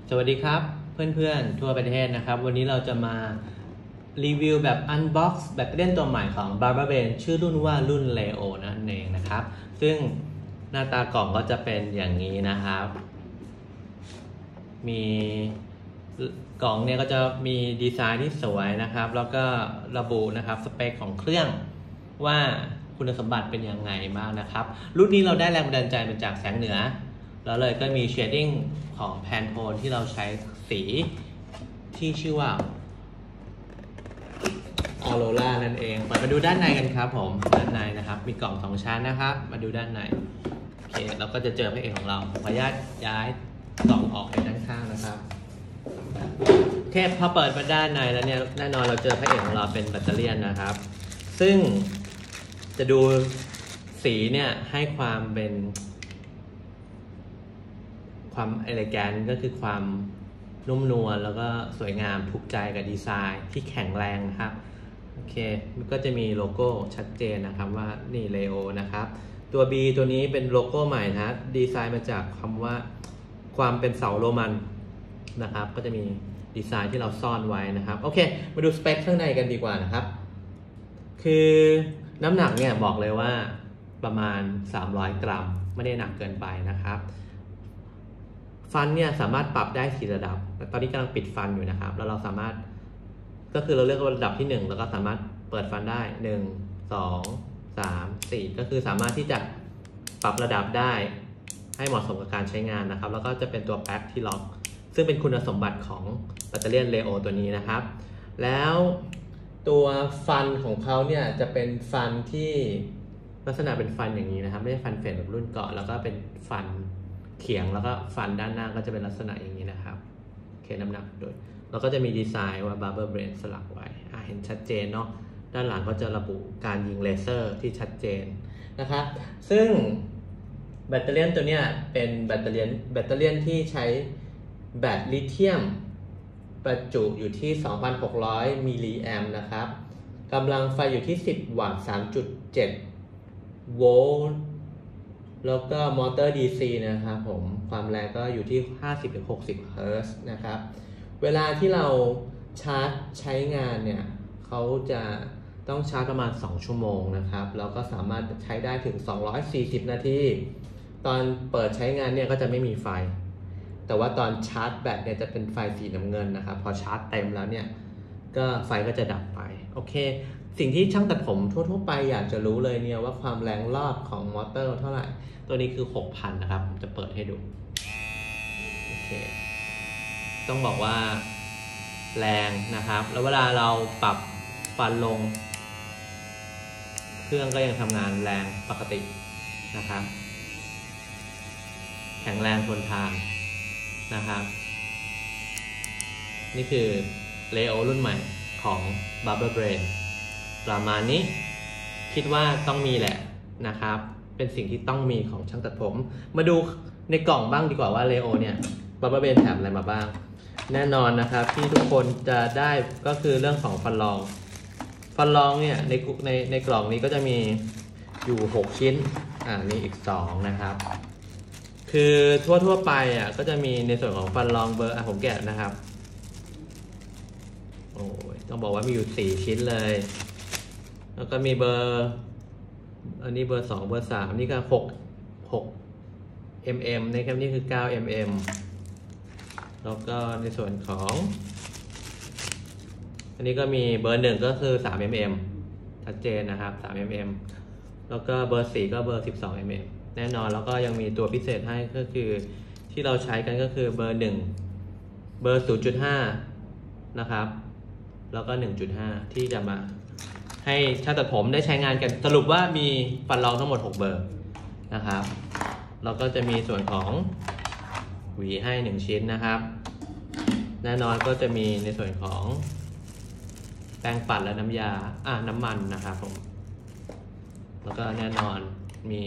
สวัสดีครับเพื่อนๆทั่วประเทศนะครับวันนี้เราจะมารีวิวแบบอันบ็อกซ์แบตเตอรี่ตัวใหม่ของ Barber-Brain ชื่อรุ่นว่ารุ่น Leo นั่นเองนะครับซึ่งหน้าตากล่องก็จะเป็นอย่างนี้นะครับมีกล่องเนี่ยก็จะมีดีไซน์ที่สวยนะครับแล้วก็ระบุนะครับสเปคของเครื่องว่าคุณสมบัติเป็นยังไงบ้างนะครับรุ่นนี้เราได้แรงบันดาลใจมาจากแสงเหนือแล้วเลยก็มีเชดดิ้งของแพนโทนที่เราใช้สีที่ชื่อว่าออโรรานั่นเองมาดูด้านในกันครับผมด้านในนะครับมีกล่อง2ชั้นนะครับมาดูด้านในโอเคเราก็จะเจอพระเอกของเราขออนุญาตย้ายกล่องออกไปด้านข้างนะครับโอเคพอเปิดมาด้านในแล้วเนี่ยแน่นอนเราเจอพระเอกของเราเป็นแบตเตอรี่นะครับซึ่งจะดูสีเนี่ยให้ความเป็นความเอเลแกนต์ก็คือความนุ่มนวลแล้วก็สวยงามถูกใจกับดีไซน์ที่แข็งแรงนะครับโอเคก็จะมีโลโก้ชัดเจนนะครับว่านี่ Leo นะครับตัว B ตัวนี้เป็นโลโก้ใหม่นะดีไซน์มาจากคำว่าความเป็นเสาโรมันนะครับก็จะมีดีไซน์ที่เราซ่อนไว้นะครับโอเคมาดูสเปคข้างในกันดีกว่านะครับคือน้ำหนักเนี่ยบอกเลยว่าประมาณ300 กรัมไม่ได้หนักเกินไปนะครับฟันเนี่ยสามารถปรับได้4ระดับตอนนี้กำลังปิดฟันอยู่นะครับแล้วเราสามารถก็คือเราเลือกระดับที่1แล้วก็สามารถเปิดฟันได้1 2 3 4ก็คือสามารถที่จะปรับระดับได้ให้เหมาะสมกับการใช้งานนะครับแล้วก็จะเป็นตัวแพ็คที่ล็อกซึ่งเป็นคุณสมบัติของแบตเตอรี่ Leo ตัวนี้นะครับแล้วตัวฟันของเขาเนี่ยจะเป็นฟันที่ลักษณะเป็นฟันอย่างนี้นะครับไม่ใช่ฟันเฟดแบบรุ่นเก่าแล้วก็เป็นฟันเขียงแล้วก็ฟันด้านหน้าก็จะเป็นลักษณะอย่างนี้นะครับโอเคน้ำหนักโดยแล้วก็จะมีดีไซน์ว่า Barber-Brain สลักไว้เห็นชัดเจนเนาะด้านหลังก็จะระบุการยิงเลเซอร์ที่ชัดเจนนะครับซึ่งแบตเตอรี่ตัวเนี้ยเป็นแบตเตอรี่ที่ใช้แบตลิเธียมประจุอยู่ที่ 2,600 มิลลิแอมป์นะครับกำลังไฟอยู่ที่ 10 วัตต์ 3.7 โวลต์แล้วก็มอเตอร์ DC นะครับผมความแรงก็อยู่ที่ 50-60 เฮิร์ตซ์นะครับเวลาที่เราชาร์จใช้งานเนี่ยเขาจะต้องชาร์จประมาณ2 ชั่วโมงนะครับแล้วก็สามารถใช้ได้ถึง240 นาทีตอนเปิดใช้งานเนี่ยก็จะไม่มีไฟแต่ว่าตอนชาร์จแบตเนี่ยจะเป็นไฟสีน้ำเงินนะครับพอชาร์จเต็มแล้วเนี่ยก็ไฟก็จะดับไปโอเคสิ่งที่ช่างตัดผมทั่วๆไปอยากจะรู้เลยเนี่ยว่าความแรงรอบของมอเตอร์เท่าไหร่ตัวนี้คือ 6,000 นะครับผมจะเปิดให้ดูโอเคต้องบอกว่าแรงนะครับแล้วเวลาเราปรับฟันลงเครื่องก็ยังทำงานแรงปกตินะครับแข็งแรงทนทานนะครับนี่คือ Leo รุ่นใหม่ของ Barber-Brain ประมาณนี้คิดว่าต้องมีแหละนะครับเป็นสิ่งที่ต้องมีของช่างตัดผมมาดูในกล่องบ้างดีกว่าว่า Leo เนี่ย Barber-Brain แถมอะไรมาบ้างแน่นอนนะครับที่ทุกคนจะได้ก็คือเรื่องของฟันรองเนี่ยในกล่องนี้ก็จะมีอยู่6 ชิ้นนี่อีก2นะครับคือทั่วไปก็จะมีในส่วนของฟันรองเบอร์ผมแกะนะครับโอ้ยต้องบอกว่ามีอยู่4 ชิ้นเลยแล้วก็มีเบอร์อันนี้เบอร์2เบอร์3นี่ก็6 mm นะครับนี่คือ9 mm แล้วก็ในส่วนของอันนี้ก็มีเบอร์1ก็คือ3 mm ชัดเจนนะครับ3 mm แล้วก็เบอร์4ก็เบอร์12 mm แน่นอนแล้วก็ยังมีตัวพิเศษให้ก็คือที่เราใช้กันก็คือเบอร์1เบอร์ 0.5 นะครับแล้วก็ 1.5 ที่จะมาให้ช่างตัดผมได้ใช้งานกันสรุปว่ามีฟันรองทั้งหมด6 เบอร์นะครับแล้วก็จะมีส่วนของหวีให้1 ชิ้นนะครับแน่นอนก็จะมีในส่วนของแปรงปัดและน้ำยาน้ำมันนะครับผมแล้วก็แน่นอนมี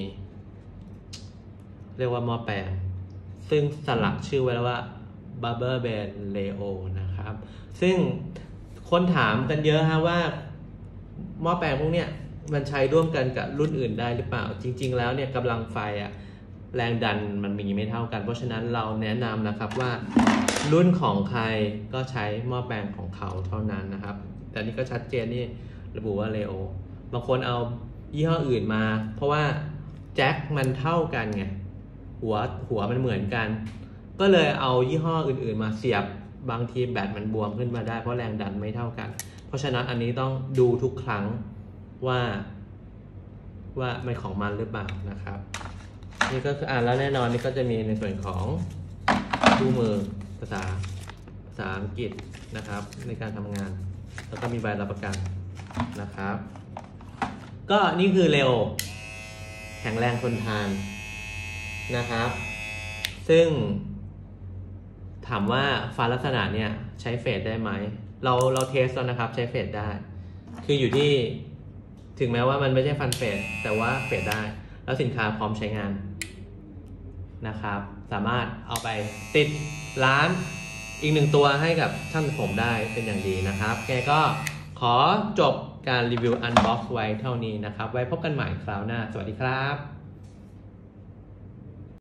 เรียกว่าหม้อแปรงซึ่งสลักชื่อไว้แล้วว่า Barber-Brain Leo นะครับซึ่งคนถามกันเยอะฮะว่าหม้อแปลงพวกเนี้ยมันใช้ร่วมกันกับรุ่นอื่นได้หรือเปล่าจริงๆแล้วเนี่ยกำลังไฟแรงดันมันมีไม่เท่ากัน เพราะฉะนั้นเราแนะนำนะครับว่ารุ่นของใครก็ใช้หม้อแปลงของเขาเท่านั้นนะครับแต่นี่ก็ชัดเจนนี่ระบุว่าเลโอบางคนเอายี่ห้ออื่นมาเพราะว่าแจ็คมันเท่ากันไงหัวมันเหมือนกันก็เลยเอายี่ห้ออื่นๆมาเสียบบางทีแบตมันบวมขึ้นมาได้เพราะแรงดันไม่เท่ากันเพราะฉะนั้นอันนี้ต้องดูทุกครั้งว่ามันของมันหรือเปล่านะครับนี่ก็คือแล้วแน่นอนนี่ก็จะมีในส่วนของคู่มือภาษาอังกฤษนะครับในการทำงานแล้วก็มีใบรับประกันนะครับก็นี่คือเร็วแข็งแรงทนทานนะครับซึ่งถามว่าฟันลักษณะเนี่ยใช้เฟดได้ไหมเราเทสแล้วนะครับใช้เฟดได้คืออยู่ที่ถึงแม้ว่ามันไม่ใช่ฟันเฟดแต่ว่าเฟดได้แล้วสินค้าพร้อมใช้งานนะครับสามารถเอาไปติดร้านอีก1ตัวให้กับช่างผมได้เป็นอย่างดีนะครับแกก็ขอจบการรีวิวอันบ็อกซ์ไว้เท่านี้นะครับไว้พบกันใหม่คราวหน้าสวัสดีครับ